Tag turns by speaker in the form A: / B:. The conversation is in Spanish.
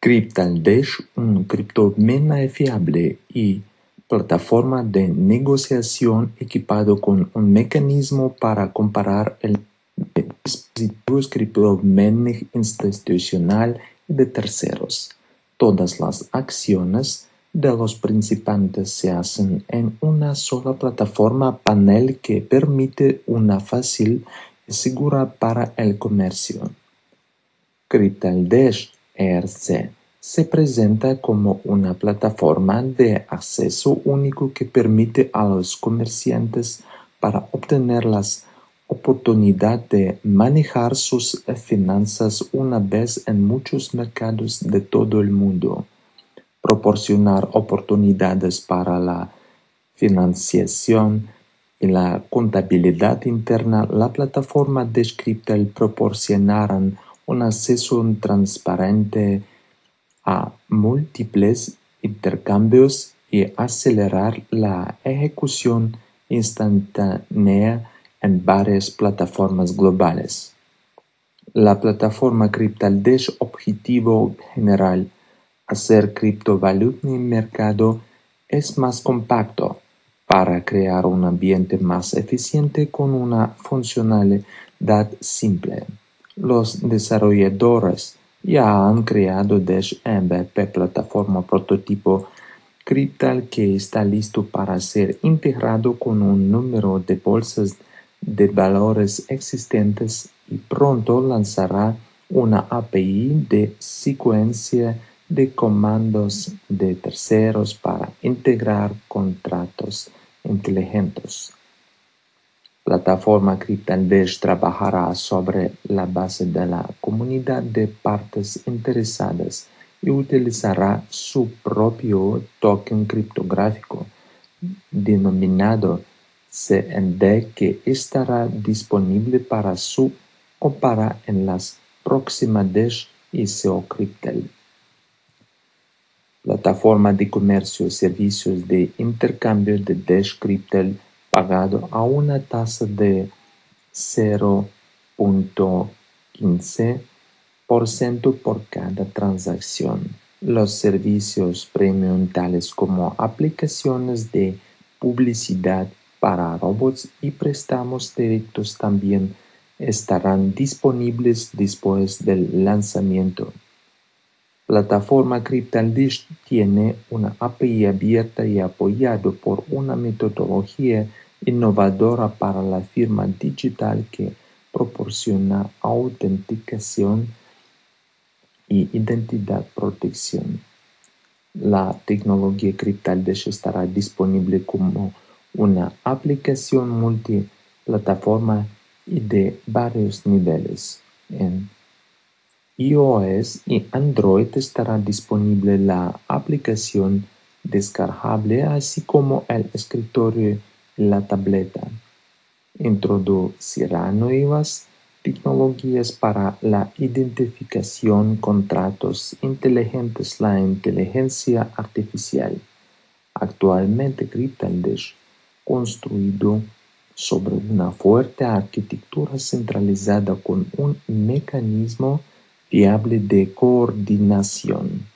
A: Cryptaldash, un criptomoneda fiable y plataforma de negociación equipado con un mecanismo para comparar el dispositivos criptomoneda institucional y de terceros. Todas las acciones de los participantes se hacen en una sola plataforma panel que permite una fácil y segura para el comercio. Cryptaldash ERC se presenta como una plataforma de acceso único que permite a los comerciantes para obtener las oportunidad de manejar sus finanzas una vez en muchos mercados de todo el mundo, proporcionar oportunidades para la financiación y la contabilidad interna. La plataforma de Cryptal proporcionarán un acceso transparente a múltiples intercambios y acelerar la ejecución instantánea en varias plataformas globales. La plataforma Cryptaldash objetivo general: hacer criptovaluta en mercado es más compacto para crear un ambiente más eficiente con una funcionalidad simple. Los desarrolladores ya han creado Dash MVP, plataforma prototipo Cryptal que está listo para ser integrado con un número de bolsas de valores existentes y pronto lanzará una API de secuencia de comandos de terceros para integrar contratos inteligentes. Plataforma Cryptaldash trabajará sobre la base de la comunidad de partes interesadas y utilizará su propio token criptográfico denominado CND que estará disponible para su compra en las próximas Dash y SEO Cryptal. Plataforma de comercio y servicios de intercambio de Dash Cryptal pagado a una tasa de 0.15% por cada transacción. Los servicios premium tales como aplicaciones de publicidad para robots y préstamos directos también estarán disponibles después del lanzamiento. Plataforma Cryptaldash tiene una API abierta y apoyado por una metodología innovadora para la firma digital que proporciona autenticación y identidad protección. La tecnología Cryptaldash estará disponible como una aplicación multiplataforma y de varios niveles. En iOS y Android estará disponible la aplicación descargable, así como el escritorio y la tableta. Introducirá nuevas tecnologías para la identificación, contratos inteligentes, la inteligencia artificial. Actualmente Cryptaldash, construido sobre una fuerte arquitectura centralizada con un mecanismo fiable de coordinación.